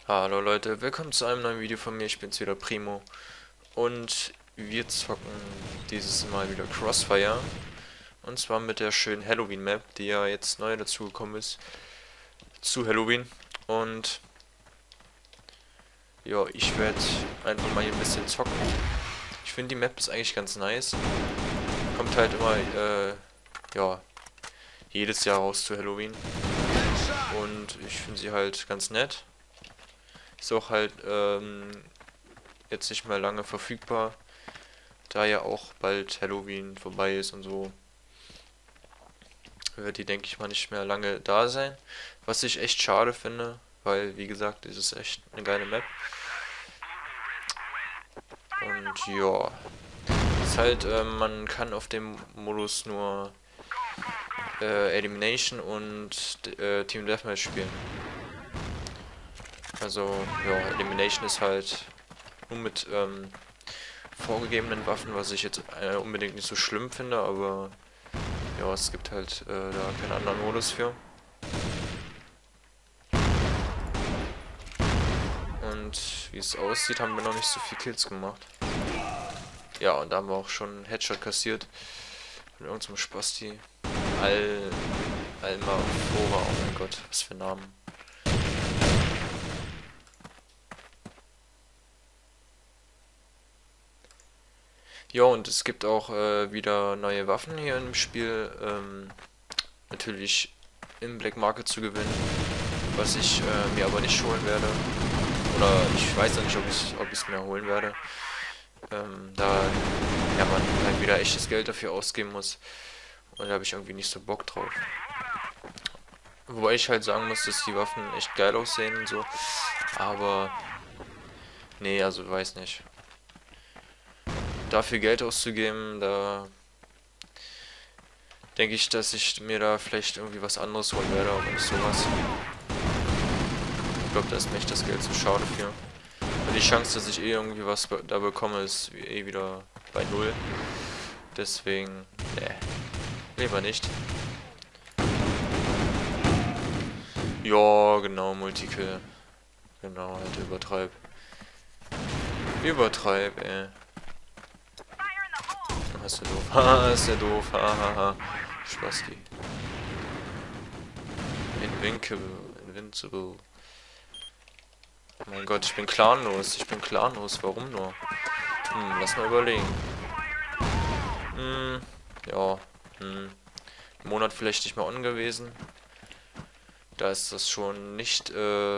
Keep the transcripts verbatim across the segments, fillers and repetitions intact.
Hallo Leute, willkommen zu einem neuen Video von mir, ich bin's wieder Primo und wir zocken dieses Mal wieder Crossfire und zwar mit der schönen Halloween Map, die ja jetzt neu dazugekommen ist zu Halloween und ja, ich werde einfach mal hier ein bisschen zocken. Ich finde die Map ist eigentlich ganz nice, kommt halt immer, äh, ja, jedes Jahr raus zu Halloween und ich finde sie halt ganz nett. Ist auch halt ähm, jetzt nicht mehr lange verfügbar, da ja auch bald Halloween vorbei ist und so, wird die, denke ich mal, nicht mehr lange da sein. Was ich echt schade finde, weil, wie gesagt, es ist echt eine geile Map. Und ja, ist halt, ähm, man kann auf dem Modus nur äh, Elimination und äh, Team Deathmatch spielen. Also, ja, Elimination ist halt nur mit ähm, vorgegebenen Waffen, was ich jetzt äh, unbedingt nicht so schlimm finde, aber ja, es gibt halt äh, da keinen anderen Modus für. Und wie es aussieht, haben wir noch nicht so viel Kills gemacht. Ja, und da haben wir auch schon einen Headshot kassiert. Von irgendeinem Spasti. Al... Alma Flora, oh mein Gott, was für Namen. Ja, und es gibt auch äh, wieder neue Waffen hier im Spiel. Ähm, natürlich im Black Market zu gewinnen, was ich äh, mir aber nicht holen werde. Oder ich weiß noch nicht, ob ich ob ich es mir holen werde. Ähm, da ja, man halt wieder echtes Geld dafür ausgeben muss. Und da habe ich irgendwie nicht so Bock drauf. Wobei ich halt sagen muss, dass die Waffen echt geil aussehen und so. Aber nee, also weiß nicht. Dafür Geld auszugeben, da denke ich, dass ich mir da vielleicht irgendwie was anderes holen werde, aber nicht sowas. Ich glaube, da ist mir echt das Geld zu schade für. Und die Chance, dass ich eh irgendwie was be da bekomme, ist eh wieder bei null. Deswegen, ne, lieber nicht. Ja, genau, Multikill. Genau, halt übertreib. Übertreib, ey. Hast du doof. Haha, ist der doof. Hahaha. Spaßki. Invincible. Invincible. Oh mein Gott, ich bin clanlos. Ich bin clanlos. Warum nur? Hm, lass mal überlegen. Hm, ja. Hm. Im Monat vielleicht nicht mehr on gewesen. Da ist das schon nicht, äh,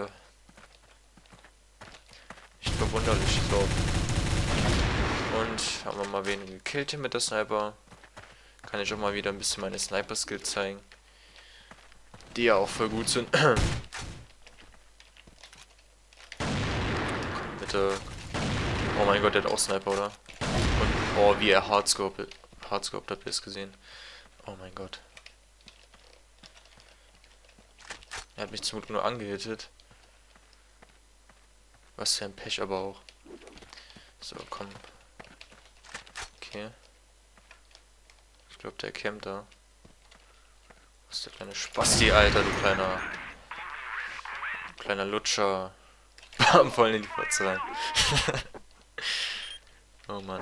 nicht verwunderlich, ich glaube. Und haben wir mal wenige gekillt hier mit der Sniper. Kann ich auch mal wieder ein bisschen meine Sniper-Skills zeigen. Die ja auch voll gut sind. Bitte. Oh mein Gott, der hat auch Sniper, oder? Und, oh, wie er hardscoped. Hardscoped, habt ihr es gesehen? Oh mein Gott. Er hat mich zum Glück nur angehittet. Was für ein Pech aber auch. So, komm. Okay. Ich glaube, der campt da. Was ist der kleine Spasti, Alter, du kleiner... Kleiner Lutscher. Bam, voll in die Fotze rein. Oh Mann.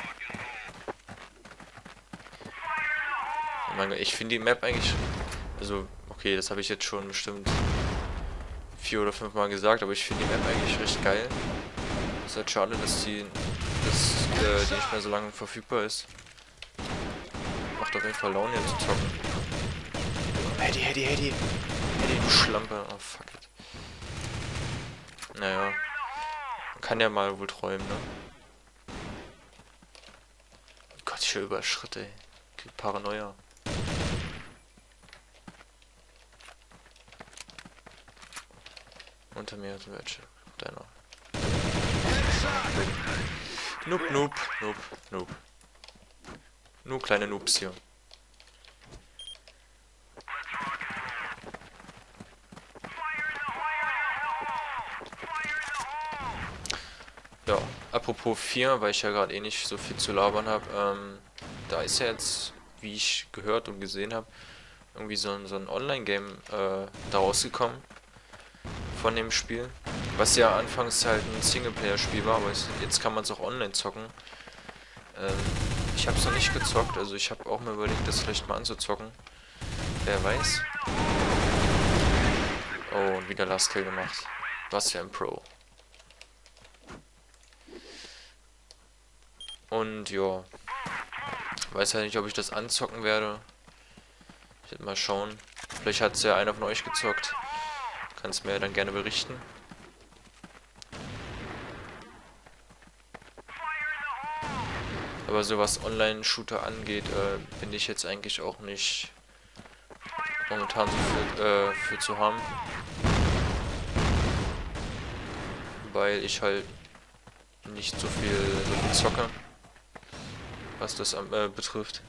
Oh mein Gott, ich finde die Map eigentlich... Also, okay, das habe ich jetzt schon bestimmt vier oder fünf Mal gesagt, aber ich finde die Map eigentlich recht geil. Es ist halt schade, dass die, dass, äh, die nicht mehr so lange verfügbar ist. Macht auf jeden Fall Laune hier zu zocken. Heady, Heady, Heady. Heady, du Schlampe. Oh, fuck it. Naja. Man kann ja mal wohl träumen, ne? Gott, ich höre überall Schritte, ey. Krieg Paranoia. Unter mir sind welche. Deiner. Noob, noob, noob, noob. Nur kleine Noobs hier. Ja, apropos vier, weil ich ja gerade eh nicht so viel zu labern habe, ähm, da ist ja jetzt, wie ich gehört und gesehen habe, irgendwie so ein, so ein Online-Game äh, da rausgekommen von dem Spiel. Was ja anfangs halt ein Singleplayer-Spiel war, aber es, jetzt kann man es auch online zocken. Ähm, ich habe es noch nicht gezockt, also ich habe auch mal überlegt, das vielleicht mal anzuzocken. Wer weiß. Oh, und wieder Last Kill gemacht. Was ja ein Pro. Und ja, weiß halt nicht, ob ich das anzocken werde. Ich werde mal schauen. Vielleicht hat es ja einer von euch gezockt. Kannst mir ja dann gerne berichten. Aber so was Online-Shooter angeht, äh, bin ich jetzt eigentlich auch nicht momentan so für, äh, für zu haben. Weil ich halt nicht so viel, so viel zocke, was das äh, betrifft.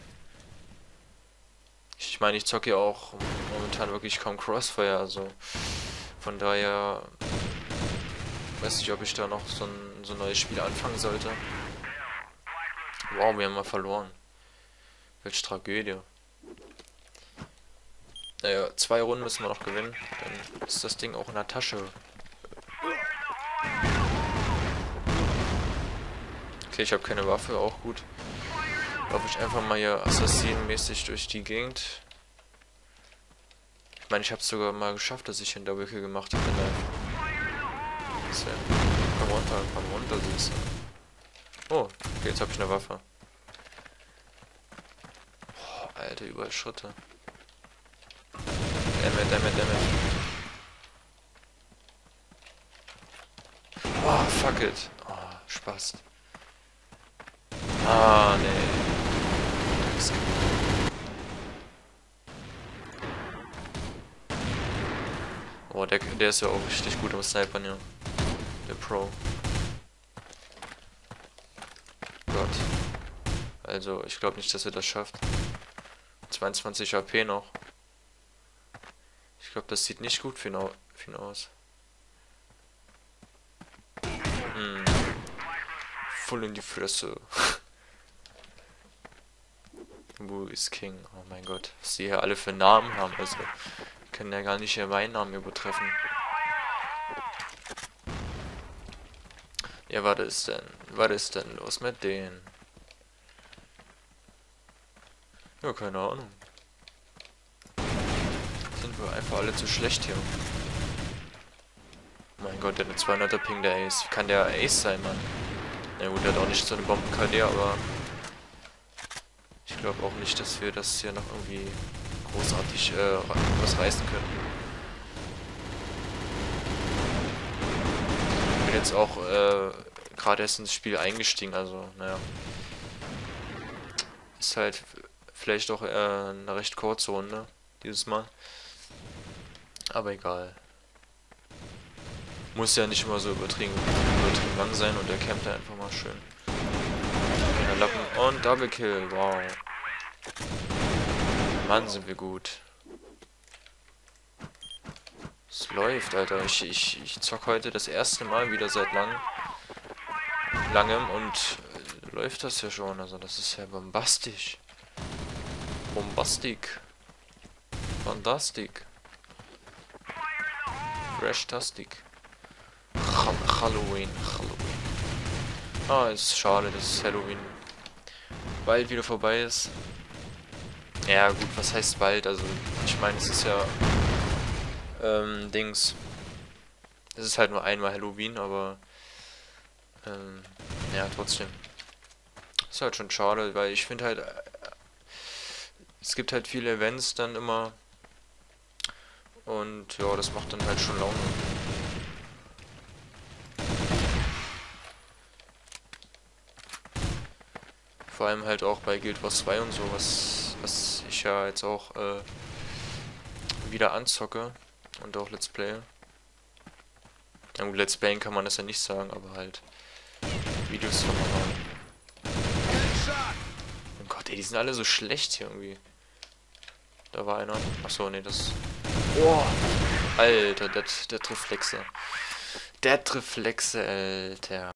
Ich meine, ich zocke ja auch momentan wirklich kaum Crossfire, also von daher weiß nicht, ob ich da noch so ein, so ein neues Spiel anfangen sollte. Wow, wir haben mal verloren. Welche Tragödie. Naja, zwei Runden müssen wir noch gewinnen, dann ist das Ding auch in der Tasche. Okay, ich habe keine Waffe, auch gut. Laufe ich einfach mal hier assassinenmäßig durch die Gegend. Ich meine, ich habe es sogar mal geschafft, dass ich einen Double Kill gemacht habe. Komm runter, komm runter, Süße. Oh, okay, jetzt habe ich eine Waffe. Boah, Alter, überall Schritte. Dammit, dammit, dammit. Oh, fuck it. Oh, Spaß. Ah, nee. Oh, der, der ist ja auch richtig gut am Snipern, ja. Der Pro. Gott. Also, ich glaube nicht, dass er das schafft. zweiundzwanzig H P noch. Ich glaube, das sieht nicht gut für ihn, für ihn aus. Hm. Voll in die Fresse. Who is King? Oh mein Gott. Was die hier alle für Namen haben. Also, können ja gar nicht hier meinen Namen übertreffen. Ja, was ist denn? Was ist denn los mit denen? Ja, keine Ahnung. Sind wir einfach alle zu schlecht hier. Oh mein Gott, der hat eine zweihunderter Ping, der Ace. Wie kann der Ace sein, Mann? Na gut, der hat auch nicht so eine Bomben-K D, aber ich glaube auch nicht, dass wir das hier noch irgendwie großartig äh, was reißen können. Ich bin jetzt auch äh, gerade erst ins Spiel eingestiegen, also naja. Ist halt vielleicht auch äh, eine recht kurze Runde dieses Mal. Aber egal. Muss ja nicht immer so übertrieben, übertrieben lang sein und der campt da einfach mal schön. Der Lappen und Double Kill, wow. Mann, sind wir gut. Es läuft, Alter. Ich, ich, ich zock heute das erste Mal wieder seit lang, langem und äh, läuft das ja schon. Also das ist ja bombastisch. Bombastik. Fantastik. Fresh-tastic. Halloween, Halloween. Ah, ist schade, dass Halloween bald wieder vorbei ist. Ja gut, was heißt bald? Also ich meine, es ist ja ähm, Dings. Es ist halt nur einmal Halloween, aber ähm, ja, trotzdem. Ist halt schon schade, weil ich finde halt, äh, es gibt halt viele Events dann immer und ja, das macht dann halt schon Laune. Vor allem halt auch bei Guild Wars zwei und so, was, was ich ja jetzt auch äh, wieder anzocke und auch Let's Play. Ja gut, Let's Playen kann man das ja nicht sagen, aber halt Videos von mal. Oh Gott, ey, die sind alle so schlecht hier irgendwie. Da war einer. Achso, nee, das... Oh, Alter, der, der Reflexe. Der Reflexe, Alter.